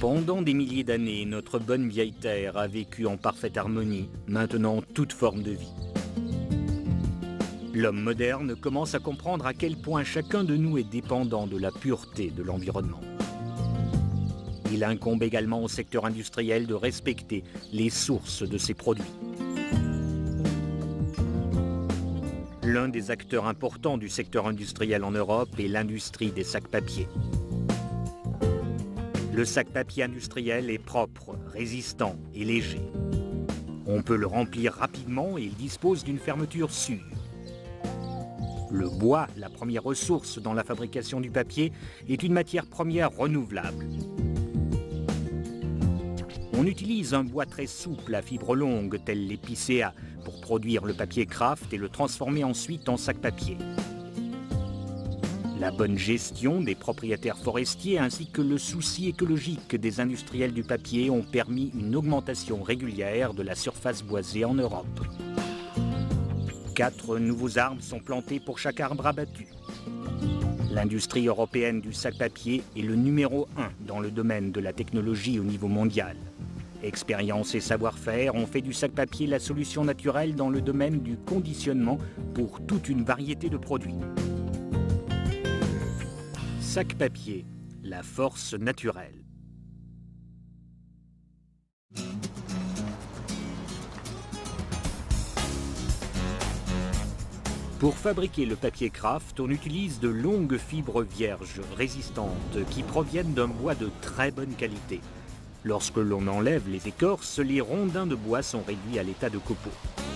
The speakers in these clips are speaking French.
Pendant des milliers d'années, notre bonne vieille Terre a vécu en parfaite harmonie, maintenant toute forme de vie. L'homme moderne commence à comprendre à quel point chacun de nous est dépendant de la pureté de l'environnement. Il incombe également au secteur industriel de respecter les sources de ses produits. L'un des acteurs importants du secteur industriel en Europe est l'industrie des sacs papier. Le sac papier industriel est propre, résistant et léger. On peut le remplir rapidement et il dispose d'une fermeture sûre. Le bois, la première ressource dans la fabrication du papier, est une matière première renouvelable. On utilise un bois très souple à fibres longues, tel l'épicéa, pour produire le papier kraft et le transformer ensuite en sac papier. La bonne gestion des propriétaires forestiers ainsi que le souci écologique des industriels du papier ont permis une augmentation régulière de la surface boisée en Europe. 4 nouveaux arbres sont plantés pour chaque arbre abattu. L'industrie européenne du sac papier est le numéro 1 dans le domaine de la technologie au niveau mondial. Expérience et savoir-faire ont fait du sac papier la solution naturelle dans le domaine du conditionnement pour toute une variété de produits. Sac papier, la force naturelle. Pour fabriquer le papier kraft, on utilise de longues fibres vierges résistantes qui proviennent d'un bois de très bonne qualité. Lorsque l'on enlève les écorces, les rondins de bois sont réduits à l'état de copeaux.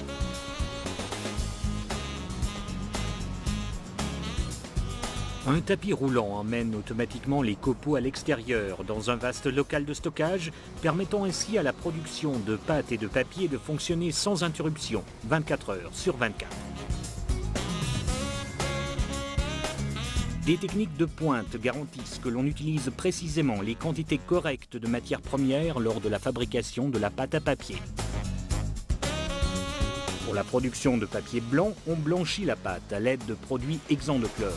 Un tapis roulant emmène automatiquement les copeaux à l'extérieur dans un vaste local de stockage, permettant ainsi à la production de pâte et de papier de fonctionner sans interruption, 24 heures sur 24. Des techniques de pointe garantissent que l'on utilise précisément les quantités correctes de matières premières lors de la fabrication de la pâte à papier. Pour la production de papier blanc, on blanchit la pâte à l'aide de produits exempts de chlore.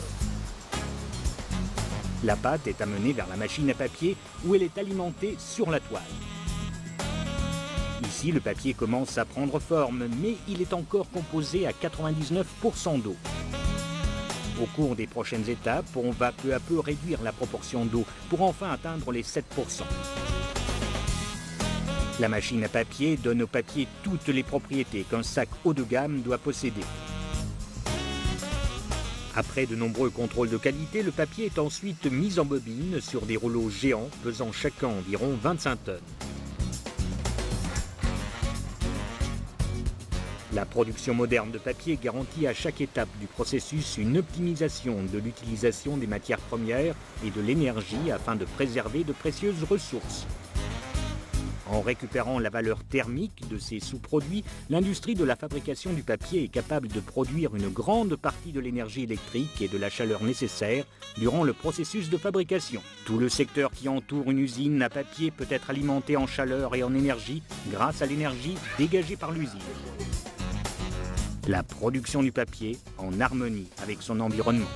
La pâte est amenée vers la machine à papier où elle est alimentée sur la toile. Ici, le papier commence à prendre forme, mais il est encore composé à 99% d'eau. Au cours des prochaines étapes, on va peu à peu réduire la proportion d'eau pour enfin atteindre les 7%. La machine à papier donne au papier toutes les propriétés qu'un sac haut de gamme doit posséder. Après de nombreux contrôles de qualité, le papier est ensuite mis en bobine sur des rouleaux géants pesant chacun environ 25 tonnes. La production moderne de papier garantit à chaque étape du processus une optimisation de l'utilisation des matières premières et de l'énergie afin de préserver de précieuses ressources. En récupérant la valeur thermique de ces sous-produits, l'industrie de la fabrication du papier est capable de produire une grande partie de l'énergie électrique et de la chaleur nécessaire durant le processus de fabrication. Tout le secteur qui entoure une usine à papier peut être alimenté en chaleur et en énergie grâce à l'énergie dégagée par l'usine. La production du papier en harmonie avec son environnement.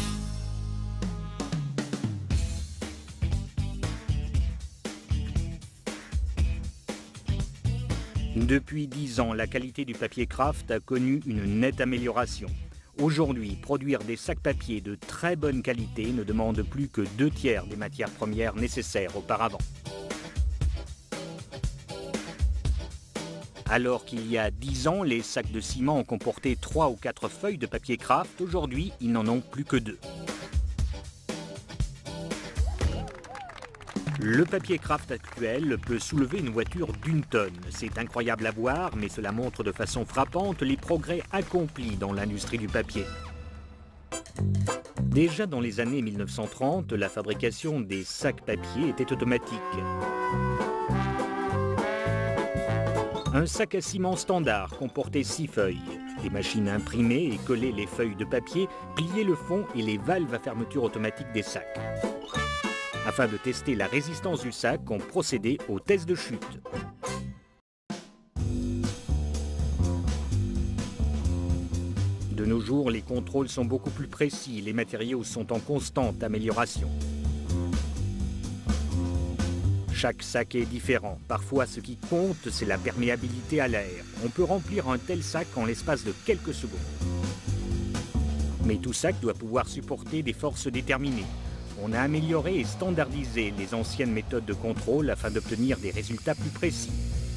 Depuis 10 ans, la qualité du papier kraft a connu une nette amélioration. Aujourd'hui, produire des sacs papier de très bonne qualité ne demande plus que 2/3 des matières premières nécessaires auparavant. Alors qu'il y a 10 ans, les sacs de ciment comportaient 3 ou 4 feuilles de papier kraft, aujourd'hui, ils n'en ont plus que 2. Le papier kraft actuel peut soulever une voiture d'1 tonne. C'est incroyable à voir, mais cela montre de façon frappante les progrès accomplis dans l'industrie du papier. Déjà dans les années 1930, la fabrication des sacs papier était automatique. Un sac à ciment standard comportait 6 feuilles. Des machines imprimaient et collaient les feuilles de papier, pliaient le fond et les valves à fermeture automatique des sacs. Afin de tester la résistance du sac, on procédait au test de chute. De nos jours, les contrôles sont beaucoup plus précis, les matériaux sont en constante amélioration. Chaque sac est différent. Parfois, ce qui compte, c'est la perméabilité à l'air. On peut remplir un tel sac en l'espace de quelques secondes. Mais tout sac doit pouvoir supporter des forces déterminées. On a amélioré et standardisé les anciennes méthodes de contrôle afin d'obtenir des résultats plus précis.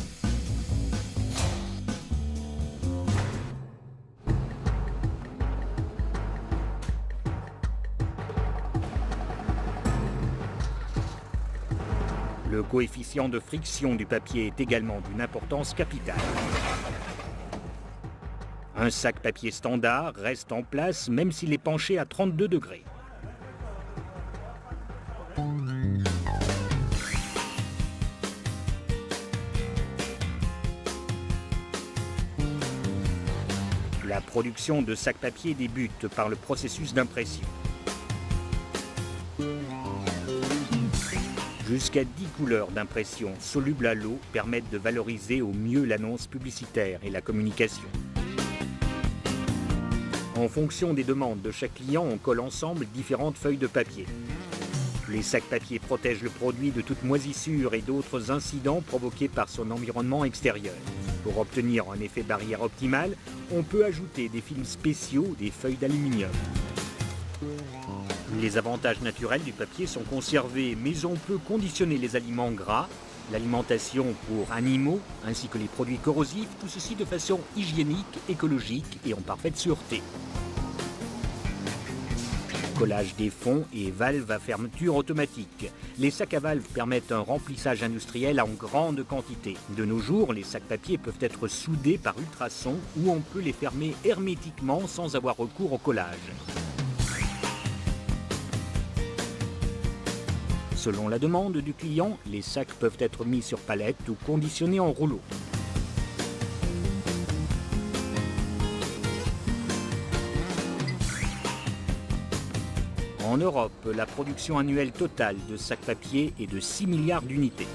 Le coefficient de friction du papier est également d'une importance capitale. Un sac papier standard reste en place même s'il est penché à 32 degrés. La production de sacs papier débute par le processus d'impression. Jusqu'à 10 couleurs d'impression solubles à l'eau permettent de valoriser au mieux l'annonce publicitaire et la communication. En fonction des demandes de chaque client, on colle ensemble différentes feuilles de papier. Les sacs papier protègent le produit de toute moisissure et d'autres incidents provoqués par son environnement extérieur. Pour obtenir un effet barrière optimal, on peut ajouter des films spéciaux, des feuilles d'aluminium. Les avantages naturels du papier sont conservés, mais on peut conditionner les aliments gras, l'alimentation pour animaux, ainsi que les produits corrosifs, tout ceci de façon hygiénique, écologique et en parfaite sûreté. Collage des fonds et valves à fermeture automatique. Les sacs à valves permettent un remplissage industriel en grande quantité. De nos jours, les sacs papier peuvent être soudés par ultrasons ou on peut les fermer hermétiquement sans avoir recours au collage. Selon la demande du client, les sacs peuvent être mis sur palette ou conditionnés en rouleau. En Europe, la production annuelle totale de sacs papier est de 6 milliards d'unités.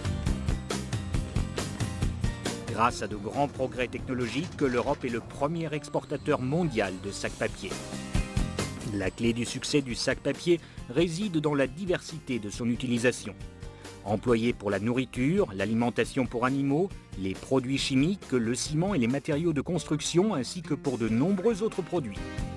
Grâce à de grands progrès technologiques, l'Europe est le premier exportateur mondial de sacs papier. La clé du succès du sac papier réside dans la diversité de son utilisation. Employé pour la nourriture, l'alimentation pour animaux, les produits chimiques, le ciment et les matériaux de construction, ainsi que pour de nombreux autres produits.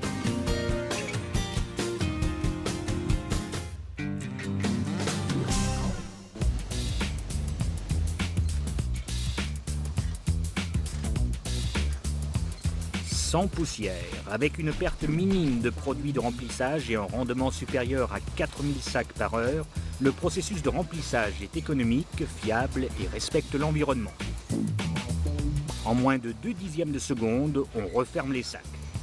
Sans poussière, avec une perte minime de produits de remplissage et un rendement supérieur à 4000 sacs par heure, le processus de remplissage est économique, fiable et respecte l'environnement. En moins de 0,2 secondes, on referme les sacs.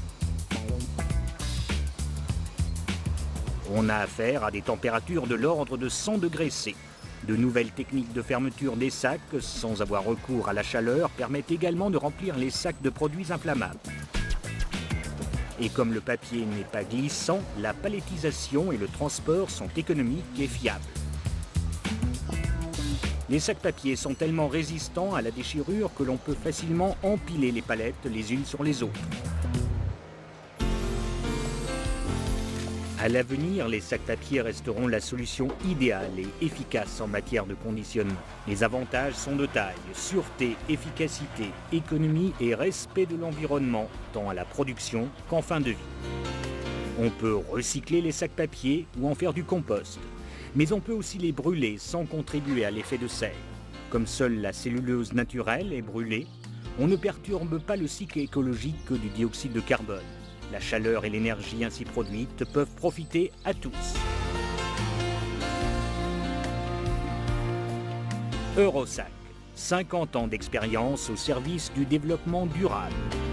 On a affaire à des températures de l'ordre de 100 degrés C. De nouvelles techniques de fermeture des sacs, sans avoir recours à la chaleur, permettent également de remplir les sacs de produits inflammables. Et comme le papier n'est pas glissant, la palettisation et le transport sont économiques et fiables. Les sacs papier sont tellement résistants à la déchirure que l'on peut facilement empiler les palettes les unes sur les autres. À l'avenir, les sacs papier resteront la solution idéale et efficace en matière de conditionnement. Les avantages sont de taille: sûreté, efficacité, économie et respect de l'environnement, tant à la production qu'en fin de vie. On peut recycler les sacs papier ou en faire du compost. Mais on peut aussi les brûler sans contribuer à l'effet de serre. Comme seule la cellulose naturelle est brûlée, on ne perturbe pas le cycle écologique du dioxyde de carbone. La chaleur et l'énergie ainsi produites peuvent profiter à tous. Eurosac, 50 ans d'expérience au service du développement durable.